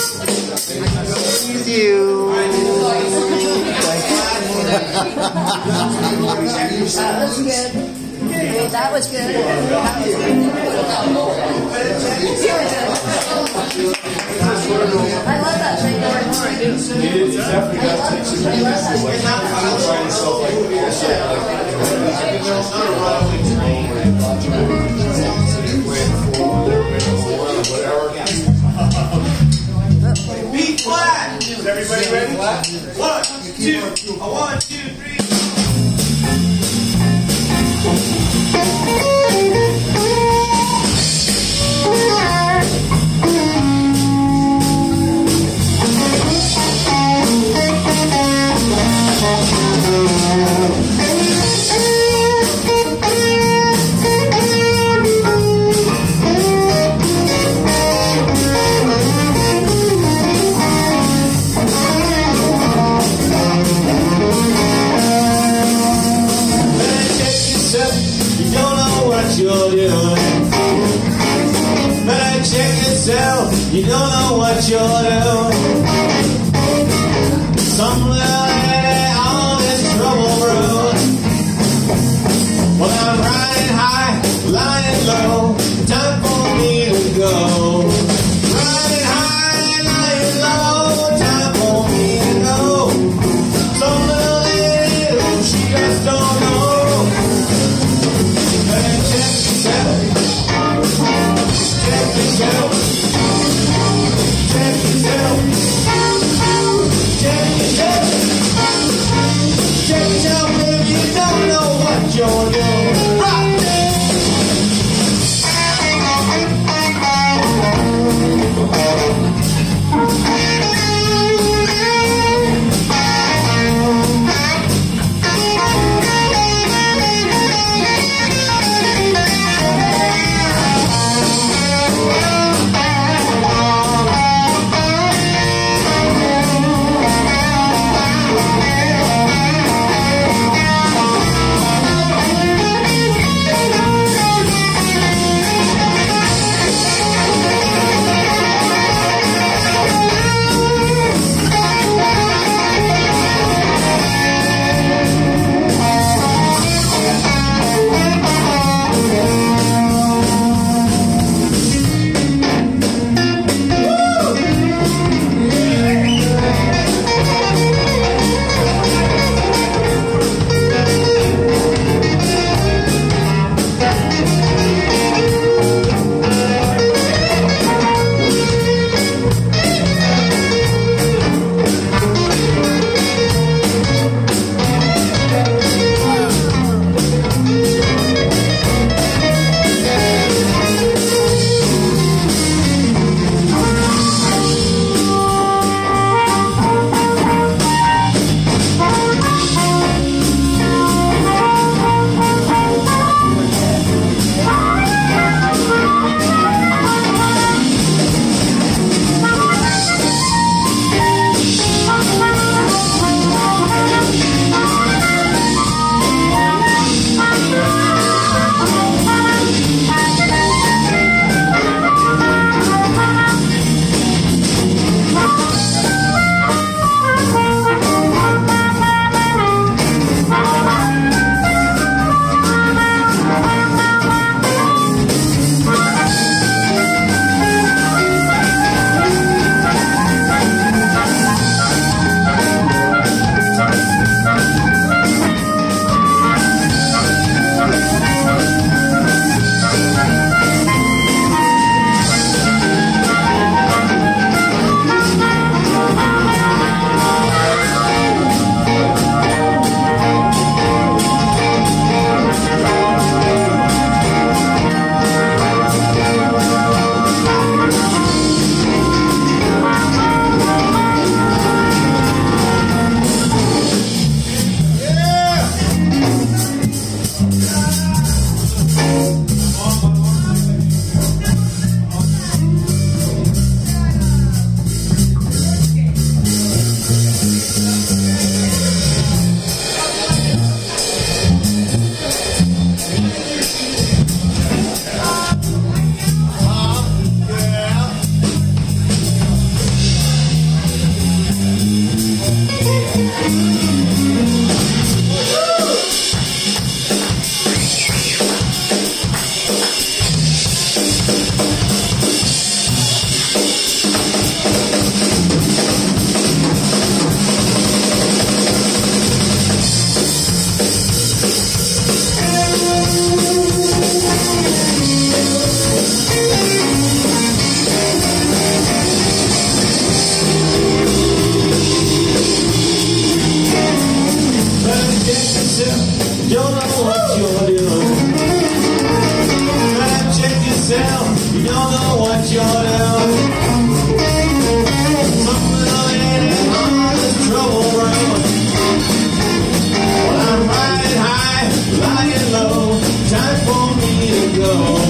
Thank you. That's good. That was good. I love that thing more and more. It's definitely got to take some trying stuff like Beat flat! Is everybody ready? 1, 2, 1, 2, 3. You don't know what you're doing. Some little lady all this trouble brewed. Well, I'm riding high, lying low. Time for me to go. Riding high, lying low. Time for me to go. Some little lady who she just don't know. Hey, check yourself. Check yourself. Check yourself. Check yourself. go.